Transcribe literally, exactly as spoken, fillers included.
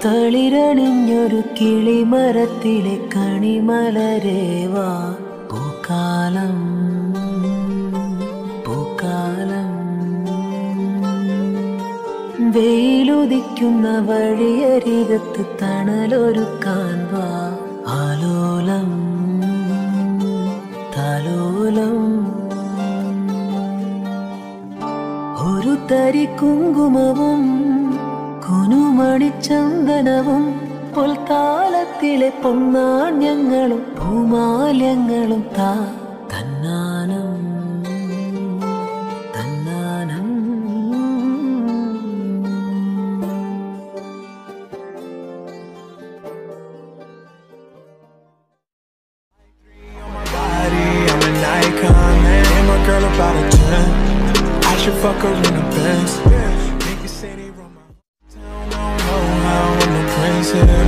തളിരണിഞ്ഞൊരു കിളിമരത്തിലെ കണിമലരേവാ പൂക്കാലം പൂക്കാലം വെയിലുദിക്കുന്ന വഴിയരികത്ത് തണലൊരുക്കാൻ വാ ആലോലം താലോലം ഒരു തരി കുങ്കുമവും കുനുമണിച്ചന്ദനവും പൊൽത്താലത്തിലെ പൊന്നാണ്യങ്ങളും പൂമാല്യങ്ങളും താ തന്നാനം തന്നാനം Girl about a ten, I should fuck her in the Benz. Niggas say they run my town, don't know how I'm the prince here.